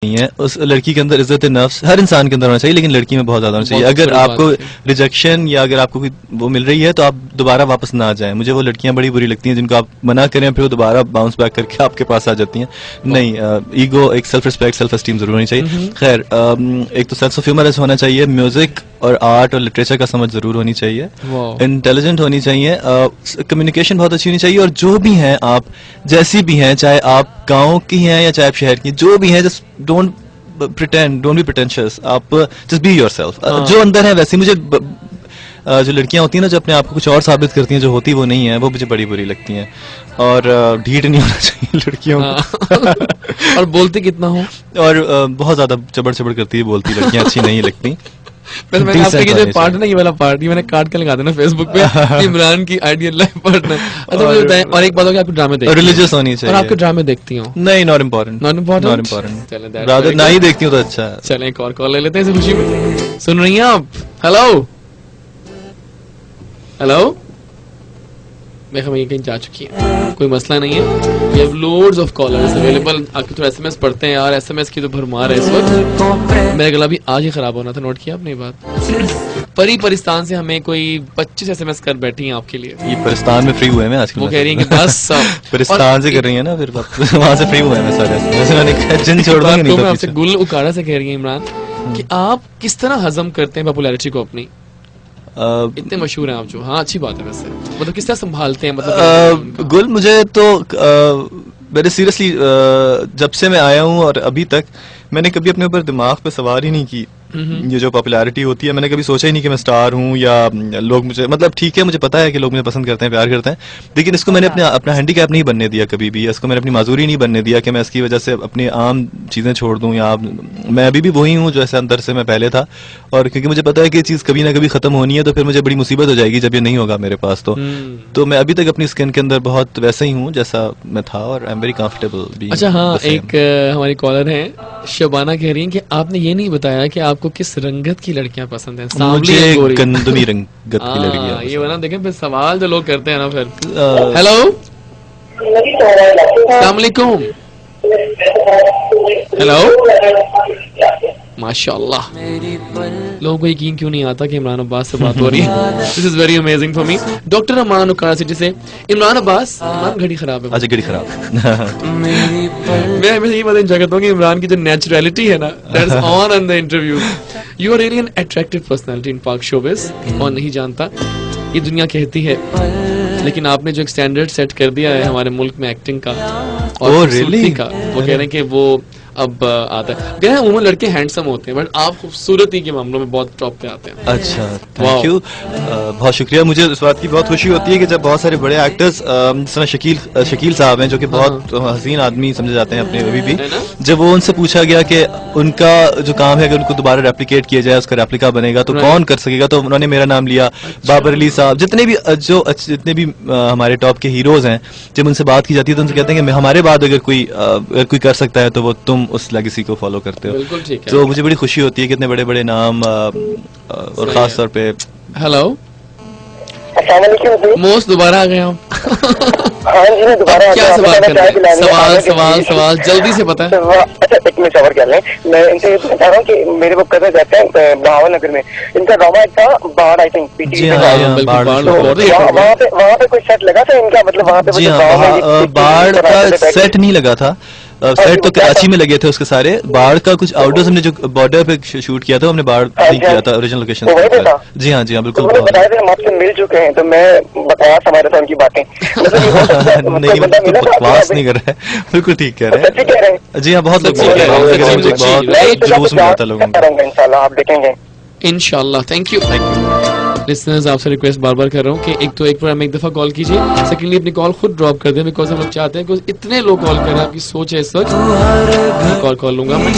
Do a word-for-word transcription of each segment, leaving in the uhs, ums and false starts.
نہیں ہے. اس لڑکی کے اندر عزت نفس ہر انسان کے اندر ہونا چاہیے, لیکن لڑکی میں بہت زیادہ ہونا چاہیے. اگر آپ کو ریجیکشن یا اگر آپ کو کوئی وہ مل رہی ہے تو آپ دوبارہ واپس نہ آ جائیں. مجھے وہ لڑکیاں بڑی بری لگتی ہیں جن کو آپ منع کریں پھر وہ دوبارہ باؤنس بیک کر کے آپ کے پاس آ جاتی ہیں. نہیں, ایگو, ایک سیلف ریسپیکٹ, سیلف اسٹیم ضرور ہونی چاہیے. خیر, ایک تو سینس آف ہیومر ہونا چاہیے, میوزک اور آرٹ اور لٹریچر کا سمجھ ضرور ہونی چاہیے, انٹیلیجنٹ ہونی چاہیے, کمیونیکیشن بہت اچھی ہونی چاہیے. اور جو بھی ہیں آپ, جیسی بھی ہیں, چاہے آپ گاؤں کی ہیں یا چاہے آپ شہر کی, جو بھی ہیں, just don't pretend, don't be pretentious. آپ just be yourself. جو اندر ہے ویسے. مجھے جو لڑکیاں ہوتی ہیں نا جو اپنے آپ کو کچھ اور ثابت کرتی ہیں, جو ہوتی وہ نہیں ہے, وہ مجھے بڑی بری لگتی ہیں. اور ڈھیٹ نہیں ہونا چاہیے لڑکیوں کو. اور بولتی کتنا ہو, اور بہت زیادہ چبڑ چبڑ کرتی ہے بولتی لڑکیاں اچھی نہیں لگتی. میں آپ کے جو پارٹ نا, یہ والا پارٹ, یہ میں نے کاٹ کے لگا دینا فیس بک پہ, عمران کی آئیڈیل لائف پارٹنر. اچھا مجھے بتائیں, اور ایک بات ہوگی, آپ کو ڈرامے دیکھتی ہیں, ریلیجیس ہونی چاہیے. اور آپ کے ڈرامے دیکھتی ہوں؟ نہیں, not important, not important, important نہ ہی دیکھتی ہوں تو اچھا ہے. چلیں ایک اور کال لے لیتے ہیں اس خوشی میں. سن رہی ہیں آپ؟ ہیلو ہیلو, میں ہمیں کہیں جا چکی ہیں, کوئی مسئلہ نہیں ہے. We have loads of callers available. آپ کی تو ایس ایم ایس پڑھتے ہیں یار, ایس ایم ایس کی تو بھرمار ہے اس وقت. میرا گلا بھی آج ہی خراب ہونا تھا, نوٹ کیا آپ نے بات. پری پرستان سے ہمیں کوئی پچیس ایس ایم ایس کر بیٹھی ہیں آپ کے لیے. یہ پرستان میں فری ہوئے ہیں آج کل, وہ کہہ رہی ہیں کہ بس پرستان سے کر رہی ہیں نا, پھر وہاں سے فری ہوئے ہیں سارے جن چھوڑ دیں گے. آپ سے گل اکاڑا سے کہہ رہی ہیں عمران کہ آپ کس طرح ہضم کرتے ہیں پاپولیرٹی کو اپنی, اتنے مشہور ہیں آپ جو. ہاں اچھی بات ہے ویسے, مطلب کس طرح سنبھالتے ہیں. مطلب گل مجھے تو میں نے سیریسلی جب سے میں آیا ہوں اور ابھی تک میں نے کبھی اپنے اوپر دماغ پہ سوار ہی نہیں کی یہ جو پاپولیرٹی ہوتی ہے. میں نے کبھی سوچا ہی نہیں کہ میں اسٹار ہوں یا لوگ مجھے, مطلب ٹھیک ہے مجھے پتا ہے کہ لوگ مجھے پسند کرتے ہیں, پیار کرتے ہیں, لیکن اس کو میں نے اپنا اپنا ہینڈی کیپ نہیں بننے دیا کبھی بھی. اس کو میں نے اپنی معذوری نہیں بننے دیا کہ میں اس کی وجہ سے اپنی عام چیزیں چھوڑ دوں. یا میں ابھی بھی وہی ہوں جو ایسے اندر سے میں پہلے تھا, اور کیونکہ مجھے پتا ہے کہ یہ چیز کبھی نہ کبھی ختم ہونی ہے, تو پھر مجھے بڑی مصیبت ہو جائے گی جب یہ نہیں ہوگا میرے پاس. تو تو میں ابھی تک اپنی اسکن کے اندر بہت ویسا ہی ہوں جیسا میں تھا, اور آئی ایم ویری کمفرٹیبل. اچھا ہاں, ایک ہماری کالر ہیں شبانہ, کہہ رہی ہیں کہ آپ نے یہ نہیں بتایا کہ آپ کو کس رنگت کی لڑکیاں پسند ہیں. مجھے گندمی رنگت کی لڑکیاں. یہ نا دیکھیں پھر سوال جو لوگ کرتے ہیں نا پھر. ہیلو السلام علیکم. ہیلو, ماشاء اللہ, لوگوں کو یقین کیوں نہیں آتا کہ عمران عباس سے بات ہو رہی ہے. This is very amazing for me. Doctor Aman Okara city سے. عمران عباس, عمران گھڑی خراب ہے. اچھا گھڑی خراب. میں ہمیشہ یہ بات انجوائے کرتا ہوں کہ عمران کی جو نیچرلٹی ہے نا, that is on in the interview. You are really an attractive personality in Pak showbiz. کون نہیں جانتا, یہ دنیا کہتی ہے, لیکن آپ نے جو ایک اسٹینڈرڈ سیٹ کر دیا ہے ہمارے ملک میں ایکٹنگ کا اور خوبصورتی کا, وہ کہہ رہے ہیں کہ وہ اب آتا ہے. کہہ رہے ہیں عموماً لڑکے ہینڈسم ہوتے ہیں, بٹ آپ خوبصورتی کے معاملوں میں بہت ٹاپ پہ آتے ہیں. اچھا, تھینک یو, بہت شکریہ. مجھے اس بات کی بہت خوشی ہوتی ہے کہ جب بہت سارے بڑے ایکٹرز, جس طرح شکیل شکیل صاحب ہیں جو کہ بہت حسین آدمی سمجھے جاتے ہیں اپنے ابھی بھی, جب وہ ان سے پوچھا گیا کہ ان کا جو کام ہے کہ ان کو دوبارہ ریپلیکیٹ کیا جائے, اس کا ریپلیکا بنے گا تو کون کر سکے گا, تو انہوں نے میرا نام لیا. بابر علی صاحب, جتنے بھی جو جتنے بھی ہمارے ٹاپ کے ہیروز ہیں, جب ان سے بات کی جاتی ہے تو ان سے کہتے ہیں کہ ہمارے بعد اگر کوئی اگر کوئی کر سکتا ہے تو وہ تم اس لیگیسی کو فالو کرتے ہو. تو مجھے بڑی خوشی ہوتی ہے کہ اتنے بڑے بڑے نام, اور خاص طور پہ. ہیلو السلام علیکم. موسٹ دوبارہ آ گئے ہم. کیا سوال کر رہے ہیں؟ سوال سوال سوال جلدی سے پتا ہے. اچھا ایک منٹ صبر کر لیں, میں ان سے یہ بتا رہا ہوں کہ میرے وہ کزن رہتے ہیں بہاول نگر میں, ان کا ڈرامہ ایک تھا باڑ, I think P T V پہ وہاں پہ وہاں پہ کوئی سیٹ لگا تھا ان کا, مطلب وہاں پہ باڑ کا سیٹ نہیں لگا تھا, سیٹ تو کراچی میں لگے تھے اس کے سارے. باڑ کا کچھ آؤٹ ڈورز ہم نے جو بارڈر پہ شوٹ کیا تھا, ہم نے باڑ نہیں کیا تھا اوریجنل لوکیشن. جی ہاں جی ہاں بالکل. بتایا تھے ہم آپ سے مل چکے ہیں, تو میں بتایا سمجھ رہا تھا ان کی باتیں. نہیں بکواس نہیں کر رہا ہے, بالکل ٹھیک کہہ رہے ہیں. جی ہاں بہت لوگ بہت جلوس میں آتا لوگوں کا. انشاءاللہ آپ دیکھیں گے انشاءاللہ. Thank you. لسنرز آپ سے ریکویسٹ بار بار کر رہا ہوں کہ ایک تو ایک پر ہمیں ایک دفعہ کال کیجیے, سیکنڈلی اپنی کال خود ڈراپ کر دیں, بیکاز ہم لوگ چاہتے ہیں کہ اتنے لوگ کال کریں. آپ کی سوچ ہے اس وقت, کال کال لوں گا میں.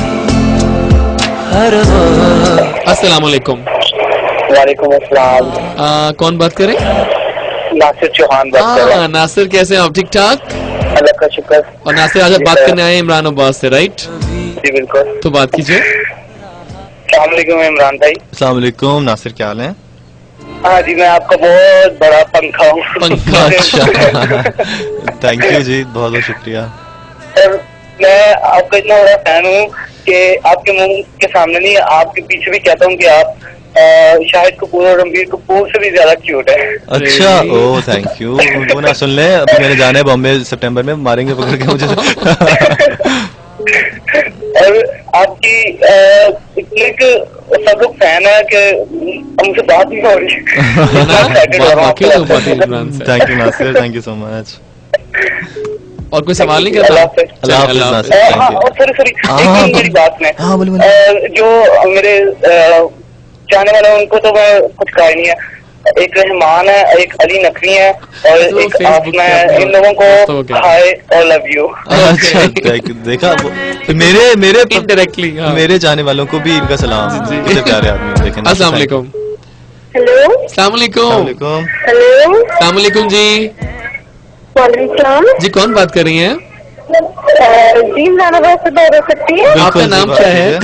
السلام علیکم. وعلیکم السلام. کون بات کریں؟ ناصر چوہان بات کر رہا ہوں. ناصر کیسے ہیں آپ؟ ٹھیک ٹھاک, اللہ کا شکر. اور ناصر آج آپ بات کرنے آئے ہیں عمران عباس سے, رائٹ؟ جی بالکل. تو بات کیجیے. السلام علیکم عمران بھائی. السلام علیکم. ناصر کیا حال ہے؟ ہاں جی میں آپ کا بہت بڑا پنکھا ہوں. پنکھا, اچھا تھینک یو جی, بہت بہت شکریہ. میں آپ کا اتنا بڑا فین ہوں کہ آپ کے منہ کے سامنے نہیں، آپ کے پیچھے بھی کہتا ہوں کہ آپ شاہد کپور اور رنبیر کپور سے بھی زیادہ کیوٹ ہے. اچھا، او تھینک یو. وہ نہ سن لیں، ابھی میں نے جانا ہے بامبے سپٹمبر میں، ماریں گے پکڑ کے مجھے. اور آپ کی ایک سب لوگ فین ہے کہ ہم سے بات نہیں ہو رہی. Thank you Nasir, thank you so much. اور کوئی سوال نہیں کرتا؟ اللہ حافظ. سوری سوری میری بات میں جو میرے جانے والے ان کو تو میں کچھ کہا ہی نہیں ہے. ایک رحمان ہے، ایک علی نقوی ہے اور ایک آسما ہے. ان لوگوں کو ہائی اور لو یو. اچھا دیکھا، میرے میرے انڈائریکٹلی میرے جانے والوں کو بھی ان کا سلام. کتنے پیارے آدمی. دیکھیں، السلام علیکم. ہیلو، السلام علیکم. ہیلو، السلام علیکم جی. وعلیکم السلام جی، کون بات کر رہی ہیں؟ جی جانا بات سے بات ہو سکتی ہے؟ آپ کا نام کیا ہے؟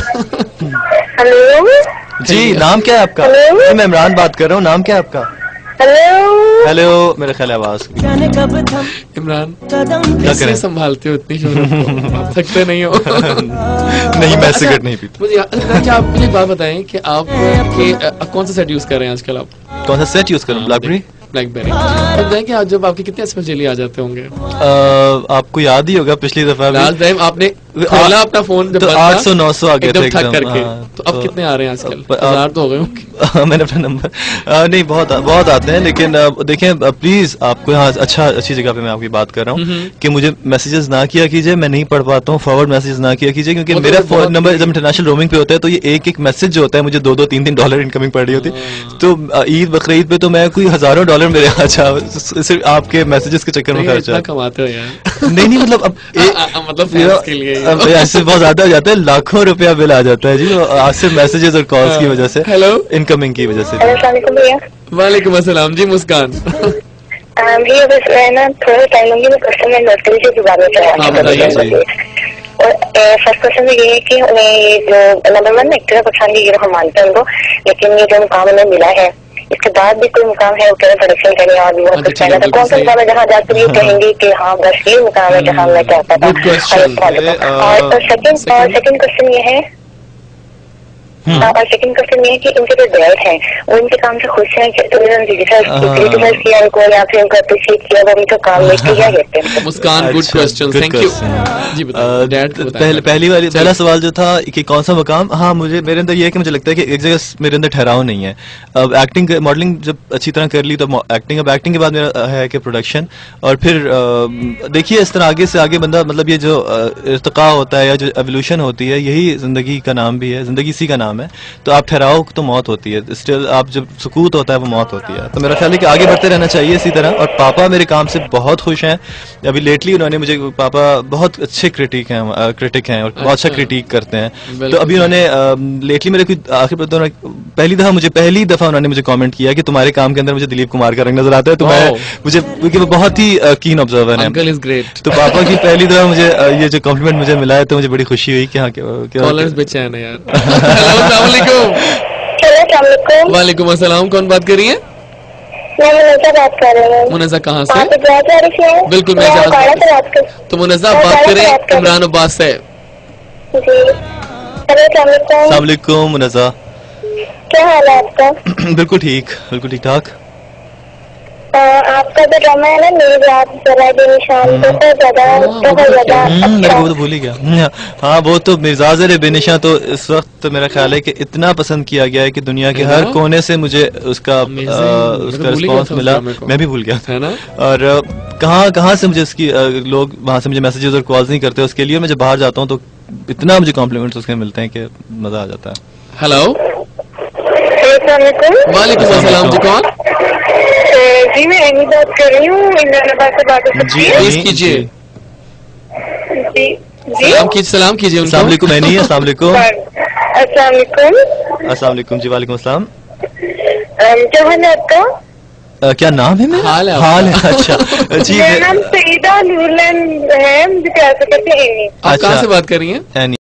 ہیلو جی، نام کیا ہے آپ کا؟ میں عمران بات کر رہا ہوں. نام کیا ہے آپ کا؟ ہیلو ہیلو، میرا خیال ہے آواز. عمران کیسے سنبھالتے ہو اتنی شہرت؟ آپ تھکتے نہیں ہو؟ نہیں، میں سگریٹ نہیں پیتا. مجھے آپ مجھے بات بتائیں کہ آپ کون سا سیٹ یوز کر رہے ہیں آج کل؟ آپ کون سا سیٹ یوز کر رہے ہیں؟ بلیک بیری. بلیک بیری. بتائیں کہ آج جب آپ کے کتنے ایس ایم ایس ڈیلی آ جاتے ہوں گے؟ آپ کو یاد ہی ہوگا پچھلی دفعہ لاسٹ ٹائم آپ نے کھولا اپنا فون تو آٹھ سو نو سو آ گئے تھے ٹھک کر کے. تو اب کتنے آ رہے ہیں آج کل؟ ہزار تو ہو گئے ہوں. میں نے اپنا نمبر نہیں، بہت بہت آتے ہیں. لیکن دیکھیں پلیز، آپ کو یہاں اچھا اچھی جگہ پہ میں آپ کی بات کر رہا ہوں کہ مجھے میسیجز نہ کیا کیجیے. میں نہیں پڑھ پاتا ہوں. فارورڈ میسیجز نہ کیا کیجیے کیونکہ میرا فون نمبر جب انٹرنیشنل رومنگ پہ ہوتا ہے تو یہ ایک ایک میسج جو ہوتا ہے مجھے دو دو تین تین ڈالر انکمنگ پڑ رہی ہوتی. تو عید بقرعید پہ تو میں کوئی ہزاروں ڈالر میرے اچھا صرف آپ کے میسیجز کے چکر میں خرچ کماتے ہو یار. نہیں نہیں، مطلب مطلب ایسے بہت زیادہ ہو جاتا ہے، لاکھوں روپیہ بل آ جاتا ہے جی آج سے میسیجز اور کالز کی وجہ سے. ہیلو، انکمنگ کی وجہ سے. السلام علیکم بھیا. وعلیکم السلام جی. مسکان بھیا بس میں نا تھوڑا ٹائم لوں گی، میں کسٹمر نرسری سے دوبارہ چاہیے. اور فرسٹ کوشچن میں یہ ہے کہ انہیں یہ جو نمبر ون ایکٹر پسند ہے، یہ ہم مانتے ہیں ان کو، لیکن یہ جو مقام انہیں ملا ہے اس کے بعد بھی کوئی مقام ہے وہ پروڈکشن کریں اور بھی بہت کچھ کہنا تھا. کون سا مقام ہے جہاں جا کر یہ کہیں گے کہ ہاں بس یہ مقام ہے جہاں میں کہتا تھا؟ اور سیکنڈ اور سیکنڈ کوشچن یہ ہے اور سیکنڈ کوشچن یہ ہے کہ ان کے جو ڈیڈ ہیں وہ ان کے کام سے خوش ہیں کہ کریٹیسائز کیا ان کو یا پھر ان کو اپریشیٹ کیا وہ ان کا کام لے کے کیا کہتے ہیں؟ Muskan good question, thank you. جی بتائیں، پہلی والی پہلا سوال جو تھا کہ کون سا مقام، ہاں مجھے میرے اندر یہ ہے کہ مجھے لگتا ہے کہ ایک جگہ میرے اندر ٹھہراؤ نہیں ہے. اب ایکٹنگ ماڈلنگ جب اچھی طرح کر لی تو ایکٹنگ، اب ایکٹنگ کے بعد میرا ہے کہ پروڈکشن. اور پھر دیکھیے اس طرح آگے سے آگے بندہ، مطلب یہ جو ارتقاء ہوتا ہے یا جو ایولیوشن ہوتی ہے یہی زندگی کا نام بھی ہے، زندگی اسی کا نام ہے. تو آپ ٹھہراؤ تو موت ہوتی ہے، اسٹل آپ جب سکوت ہوتا ہے وہ موت ہوتی ہے. تو میرا خیال ہے کہ آگے بڑھتے رہنا چاہیے اسی طرح. اور پاپا میرے کام سے بہت خوش ہیں. ابھی لیٹلی انہوں نے مجھے، پاپا بہت اچھے کرٹیک ہیں کرٹک ہیں اور بہت اچھا کرٹیک کرتے ہیں. تو ابھی انہوں نے لیٹلی میرے کوئی آخر پہلی دفعہ مجھے پہلی دفعہ انہوں نے مجھے کامنٹ کیا کہ تمہارے کام کے اندر مجھے دلیپ کمار کا رنگ نظر آتا ہے. تو میں مجھے کیونکہ وہ بہت ہی کین آبزرور ہیں. تو پاپا کی پہلی دفعہ مجھے یہ جو کمپلیمنٹ مجھے ملا ہے تو مجھے بڑی خوشی ہوئی کہ ہاں بے ہیں یار. السلام علیکم. السلام علیکم. وعلیکم السلام. کون بات کر رہی ہیں؟ میں منزہ بات کر رہی ہوں. منزہ کہاں سے؟ بالکل تو منزہ بات کریں عمران عباس سے. جی السلام علیکم منزہ. کیا حال ہے آپ کا؟ بالکل ٹھیک، بالکل ٹھیک ٹھاک. آپ کا جو ڈرامہ ہے نا میری رات ذرائع بے نشان، بہت زیادہ بہت زیادہ میں وہ تو بھول ہی گیا. ہاں وہ تو مرزا ذرائع بے نشان تو اس وقت میرا خیال ہے کہ اتنا پسند کیا گیا ہے کہ دنیا کے ہر کونے سے مجھے اس کا اس کا رسپانس ملا. میں بھی بھول گیا تھا. اور کہاں کہاں سے مجھے اس کی لوگ وہاں سے مجھے میسیجز اور کالز نہیں کرتے اس کے لیے. میں جب باہر جاتا ہوں تو اتنا مجھے کمپلیمنٹس اس کے ملتے ہیں کہ مزہ آ جاتا ہے. ہیلو، السلام علیکم. وعلیکم السلام. جی کون؟ جی میں ایمی بات کر رہی ہوں، عمران آباد سے بات ہو سکتی ہے؟ جی کیجیے. جی سلام کیجیے. سلام کیجیے. السلام علیکم. اینی السلام علیکم. السلام علیکم. السلام علیکم. جی وعلیکم السلام. کیا حال ہے آپ کا؟ کیا نام ہے میرا؟ حال ہے. حال ہے. اچھا جی میرا نام سعیدہ نورلین ہے، مجھے پیار سے کہتے ہیں ایمی. آپ کہاں سے بات کر رہی ہیں؟